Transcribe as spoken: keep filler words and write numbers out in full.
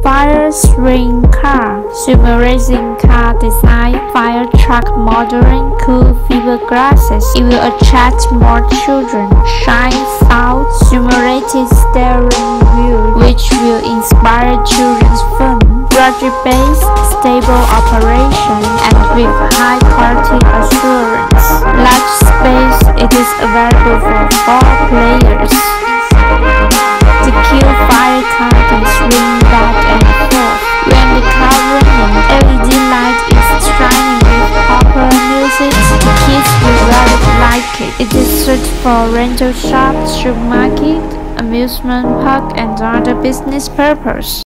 Fire ring car, sumo racing car design, fire truck modeling, cool fiberglasses. It will attract more children. Shine out, simulated steering wheel, which will inspire children's fun. Project-based, stable operation, and with high quality assurance. Large space, it is available for four players. The kill fire car can swing back and forth. When the car running, L E D light is shining with popular music. The kids will really like it. It is suited for rental shop, supermarket, amusement park, and other business purpose.